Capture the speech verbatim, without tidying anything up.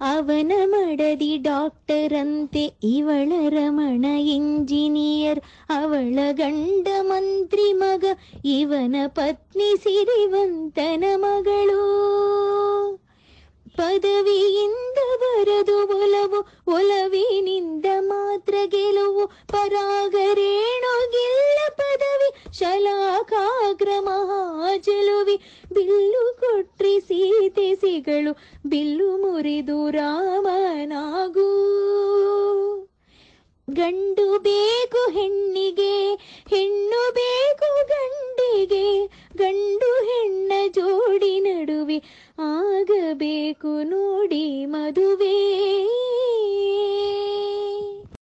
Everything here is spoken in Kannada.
ಅವನ ಮಡದಿ ಡಾಕ್ಟರ್ ಅಂತೆ, ಇವಳ ರಮಣ ಇಂಜಿನಿಯರ್, ಅವಳ ಗಂಡ ಮಂತ್ರಿ ಮಗ, ಇವನ ಪತ್ನಿ ಸಿರಿವಂತನ ಮಗಳು. ಪದವಿಯಿಂದ ಬರದು ಒಲವು, ಒಲವಿನಿಂದ ಮಾತ್ರ ಗೆಲುವು. ಪರಾಗರೇಣು ಗಿಲ್ಲ ಪದವಿ, ಶಲಾಕಾಗ್ರ ಮಹಾಜಲುವಿ. ಬಿಲ್ಲು ಕೊಟ್ರಿ ಸೀತೆ ಸಿಗಳು, ಬಿಲ್ಲು ಮುರಿದು ರಾಮನಾಗೂ. ಗಂಡು ಬೇಕು ಹೆಣ್ಣಿಗೆ